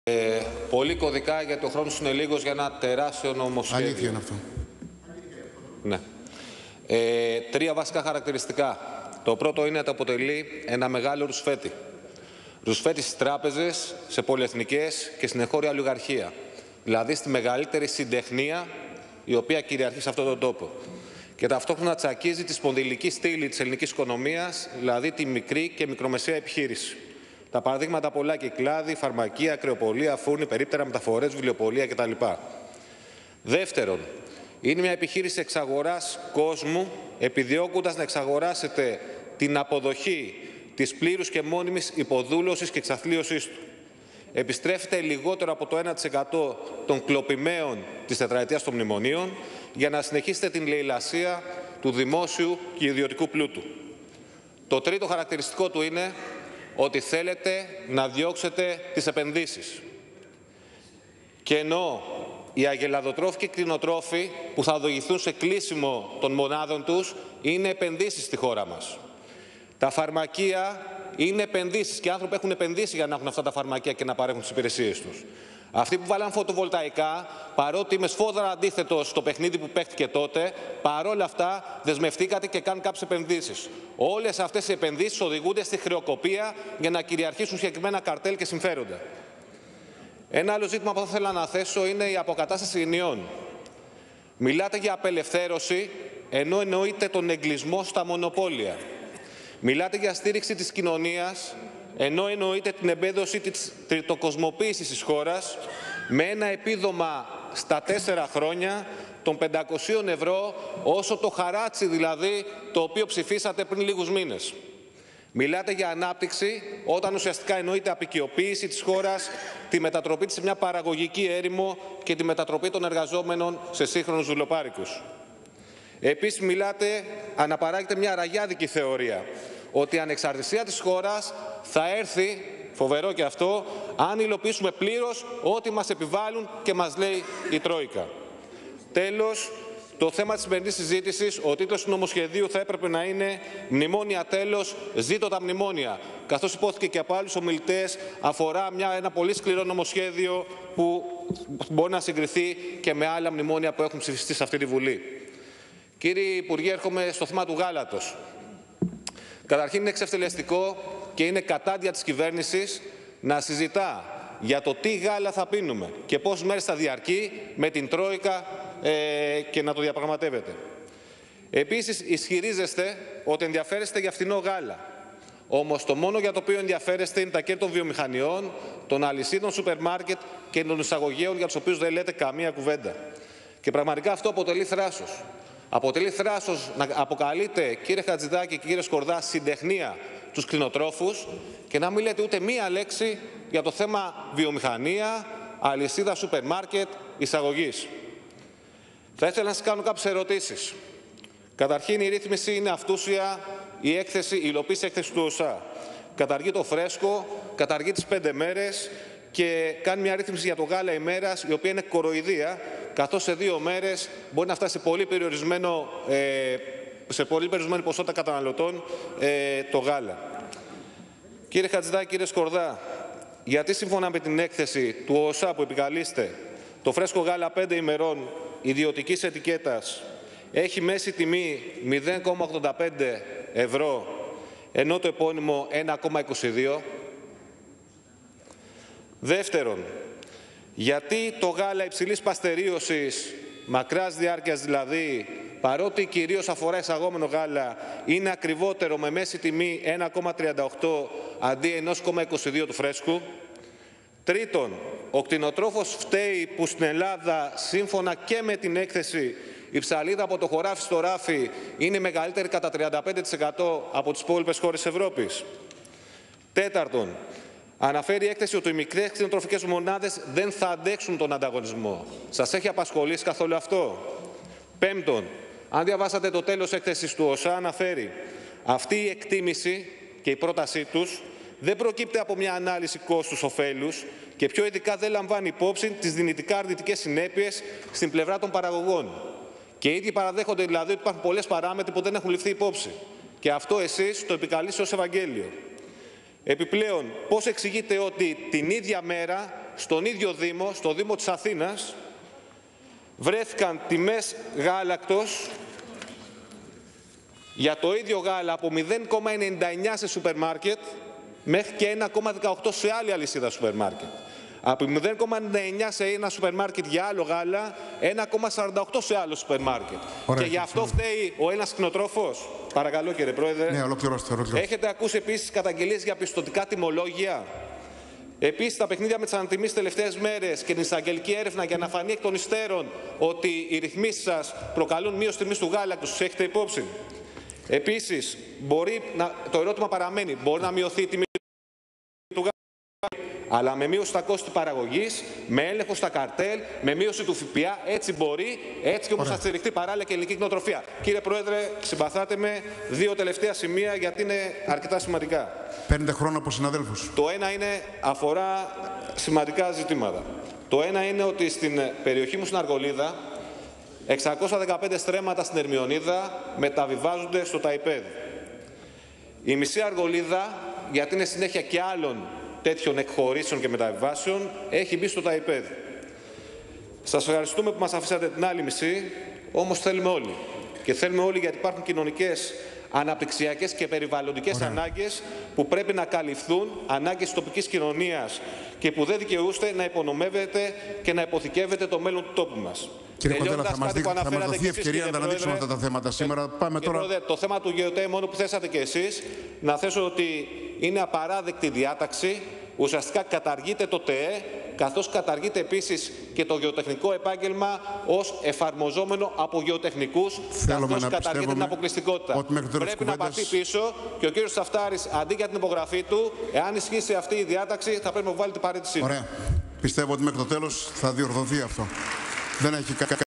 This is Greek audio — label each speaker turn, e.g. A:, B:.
A: Πολύ κωδικά, γιατί ο χρόνος είναι λίγος για ένα τεράστιο νομοσχέδιο.
B: Αλήθεια είναι αυτό.
A: Ναι. Τρία βασικά χαρακτηριστικά. Το πρώτο είναι ότι αποτελεί ένα μεγάλο ρουσφέτη. Ρουσφέτη στις τράπεζες, σε πολυεθνικές και στην εγχώρια ολιγαρχία. Δηλαδή στη μεγαλύτερη συντεχνία η οποία κυριαρχεί σε αυτόν τον τόπο. Και ταυτόχρονα τσακίζει τη σπονδυλική στήλη της ελληνικής οικονομίας, δηλαδή τη μικρή και μικρομεσαία επιχείρηση. Τα παραδείγματα πολλά και κλάδι, φαρμακεία, κρεοπολία, φούρνη, περίπτερα, μεταφορές, βιβλιοπωλεία κτλ. Δεύτερον, είναι μια επιχείρηση εξαγοράς κόσμου, επιδιώκοντας να εξαγοράσετε την αποδοχή της πλήρους και μόνιμης υποδούλωσης και εξαθλίωσής του. Επιστρέφεται λιγότερο από το 1% των κλοπημαίων της τετραετίας των μνημονίων για να συνεχίσετε την λαιλασία του δημόσιου και ιδιωτικού πλούτου. Το τρίτο χαρακτηριστικό του είναι ότι θέλετε να διώξετε τις επενδύσεις. Και ενώ οι αγελαδοτρόφοι και κτηνοτρόφοι που θα οδηγηθούν σε κλείσιμο των μονάδων τους είναι επενδύσεις στη χώρα μας. Τα φαρμακεία είναι επενδύσεις και οι άνθρωποι έχουν επενδύσει για να έχουν αυτά τα φαρμακεία και να παρέχουν τις υπηρεσίες τους. Αυτοί που βάλαν φωτοβολταϊκά, παρότι είμαι σφόδρα αντίθετος στο παιχνίδι που παίχτηκε τότε, παρόλα αυτά δεσμευτήκατε και κάνουν κάποιες επενδύσεις. Όλες αυτές οι επενδύσεις οδηγούνται στη χρεοκοπία για να κυριαρχήσουν συγκεκριμένα καρτέλ και συμφέροντα. Ένα άλλο ζήτημα που θα ήθελα να θέσω είναι η αποκατάσταση ενιών. Μιλάτε για απελευθέρωση, ενώ εννοείται τον εγκλισμό στα μονοπόλια. Μιλάτε για στήριξη της κοινωνίας, ενώ εννοείται την εμπέδωση της τριτοκοσμοποίησης της χώρας, με ένα επίδομα στα 4 χρόνια των 500 ευρώ, όσο το χαράτσι δηλαδή, το οποίο ψηφίσατε πριν λίγους μήνες. Μιλάτε για ανάπτυξη, όταν ουσιαστικά εννοείται απικιοποίηση της χώρας, τη μετατροπή της σε μια παραγωγική έρημο και τη μετατροπή των εργαζόμενων σε σύγχρονους δουλοπάρικους. Επίσης αναπαράγεται μια ραγιάδικη θεωρία, ότι η ανεξαρτησία της χώρας θα έρθει, φοβερό και αυτό, αν υλοποιήσουμε πλήρως ό,τι μας επιβάλλουν και μας λέει η Τρόικα. Τέλος, το θέμα της σημερινής συζήτησης, ο τίτλος του νομοσχεδίου θα έπρεπε να είναι «Μνημόνια τέλος, ζήτω τα μνημόνια». Καθώς υπόθηκε και από άλλους ομιλητές, αφορά ένα πολύ σκληρό νομοσχέδιο που μπορεί να συγκριθεί και με άλλα μνημόνια που έχουν ψηφιστεί σε αυτή τη Βουλή. Κύριε Υπουργέ, έρχομαι στο θέμα του γάλατος. Καταρχήν είναι εξευτελεστικό και είναι κατάντια της κυβέρνησης να συζητά για το τι γάλα θα πίνουμε και πόσες μέρες θα διαρκεί με την Τρόικα και να το διαπραγματεύετε. Επίσης, ισχυρίζεστε ότι ενδιαφέρεστε για φθηνό γάλα. Όμως το μόνο για το οποίο ενδιαφέρεστε είναι τα κέρδη των βιομηχανιών, των αλυσίδων σούπερ μάρκετ και των εισαγωγέων για τους οποίους δεν λέτε καμία κουβέντα. Και πραγματικά αυτό αποτελεί θράσος. Αποτελεί θράσος να αποκαλείτε, κύριε Χατζηδάκη και κύριε Σκορδά, συντεχνία τους κτηνοτρόφους και να μην λέτε ούτε μία λέξη για το θέμα βιομηχανία, αλυσίδα σούπερ μάρκετ, εισαγωγής. Θα ήθελα να σας κάνω κάποιες ερωτήσεις. Καταρχήν, η ρύθμιση είναι αυτούσια, η υλοποίηση έκθεση του ΟΣΑ. Καταργεί το φρέσκο, καταργεί τις 5 μέρες και κάνει μια ρύθμιση για το γάλα ημέρας, η οποία είναι κοροϊδία, καθώς σε 2 μέρες μπορεί να φτάσει σε πολύ περιορισμένη ποσότητα καταναλωτών το γάλα. Κύριε Χατζηδάκη, κύριε Σκορδά, γιατί σύμφωνα με την έκθεση του ΟΣΑ που επικαλείστε, το φρέσκο γάλα 5 ημερών ιδιωτικής ετικέτας έχει μέση τιμή 0,85 ευρώ, ενώ το επώνυμο 1,22. Δεύτερον, γιατί το γάλα υψηλής παστερίωσης, μακράς διάρκειας δηλαδή, παρότι κυρίως αφορά εισαγόμενο γάλα, είναι ακριβότερο με μέση τιμή 1,38 αντί 1,22 του φρέσκου. Τρίτον, ο κτηνοτρόφος φταίει που στην Ελλάδα, σύμφωνα και με την έκθεση, η ψαλίδα από το χωράφι στο ράφι είναι μεγαλύτερη κατά 35% από τις υπόλοιπες χώρες Ευρώπης. Τέταρτον, αναφέρει η έκθεση ότι οι μικρές κτηνοτροφικές μονάδες δεν θα αντέξουν τον ανταγωνισμό. Σας έχει απασχολήσει καθόλου αυτό? Πέμπτον, αν διαβάσατε το τέλος έκθεσης του ΟΣΑ, αναφέρει αυτή η εκτίμηση και η πρότασή τους δεν προκύπτει από μια ανάλυση κόστους-οφέλους και πιο ειδικά δεν λαμβάνει υπόψη τις δυνητικά αρνητικές συνέπειες στην πλευρά των παραγωγών. Και οι ίδιοι παραδέχονται δηλαδή ότι υπάρχουν πολλές παράμετροι που δεν έχουν ληφθεί υπόψη. Και αυτό εσείς το επικαλείστε ως Ευαγγέλιο. Επιπλέον, πώς εξηγείτε ότι την ίδια μέρα στον ίδιο Δήμο, στο Δήμο της Αθήνας, βρέθηκαν τιμές γάλακτος για το ίδιο γάλα από 0,99 σε σούπερ μάρκετ μέχρι και 1,18 σε άλλη αλυσίδα σούπερ μάρκετ. Από 0,99 σε ένα σούπερ μάρκετ για άλλο γάλα, 1,48 σε άλλο σούπερ μάρκετ.
B: Ωραία,
A: και γι' αυτό φταίει ο ένας κτηνοτρόφος. Παρακαλώ, κύριε Πρόεδρε.
B: Ναι, ολοκληρώστε.
A: Έχετε ακούσει επίσης καταγγελίες για πιστωτικά τιμολόγια? Επίσης, τα παιχνίδια με τις ανατιμήσεις τελευταίες μέρες και την εισαγγελική έρευνα για να φανεί εκ των υστέρων ότι οι ρυθμίσεις σας προκαλούν μείωση τιμής του γάλακτος, τους έχετε υπόψη? Επίσης, το ερώτημα παραμένει, μπορεί να μειωθεί η τιμή του γάλακτος, αλλά με μείωση στα κόστη παραγωγής, με έλεγχο στα καρτέλ, με μείωση του ΦΠΑ, έτσι μπορεί, έτσι και όμως θα στηριχτεί παράλληλα και η ελληνική κτηνοτροφία. Κύριε Πρόεδρε, συμπαθάτε με, 2 τελευταία σημεία γιατί είναι αρκετά σημαντικά.
B: Παίρνετε χρόνο από συναδέλφους.
A: Το ένα αφορά σημαντικά ζητήματα. Το ένα είναι ότι στην περιοχή μου στην Αργολίδα, 615 στρέμματα στην Ερμιονίδα μεταβιβάζονται στο ΤΑΙΠΕΔ. Η μισή Αργολίδα, γιατί είναι συνέχεια και άλλων τέτοιων εκχωρήσεων και μεταβιβάσεων, έχει μπει στο ΤΑΙΠΕΔ. Σας ευχαριστούμε που μας αφήσατε την άλλη μισή, όμως θέλουμε όλοι. Και θέλουμε όλοι γιατί υπάρχουν κοινωνικές, αναπτυξιακές και περιβαλλοντικές ανάγκες που πρέπει να καλυφθούν, ανάγκες της τοπικής κοινωνίας και που δεν δικαιούστε να υπονομεύετε και να υποθηκεύετε το μέλλον του τόπου μας.
B: Κύριε Κοντέλα, θα μας δοθεί ευκαιρία να τα αναδείξουμε αυτά τα θέματα σήμερα. Πάμε τώρα.
A: Πρόεδρε, το θέμα του ΓΕΟΤΕ, μόνο που θέσατε και εσείς, να θέσω ότι είναι απαράδεκτη διάταξη. Ουσιαστικά καταργείται το ΤΕΕ, καθώς καταργείται επίσης και το γεωτεχνικό επάγγελμα ως εφαρμοζόμενο από γεωτεχνικούς, καθώς καταργείται την αποκλειστικότητα. Πρέπει να πάρθει πίσω και ο κύριος Τσαφτάρης, αντί για την υπογραφή του, εάν ισχύσει αυτή η διάταξη, θα πρέπει να βάλει την παρέτησή του.
B: Ωραία. Πιστεύω ότι μέχρι το τέλος θα διορθωθεί αυτό. Δεν έχει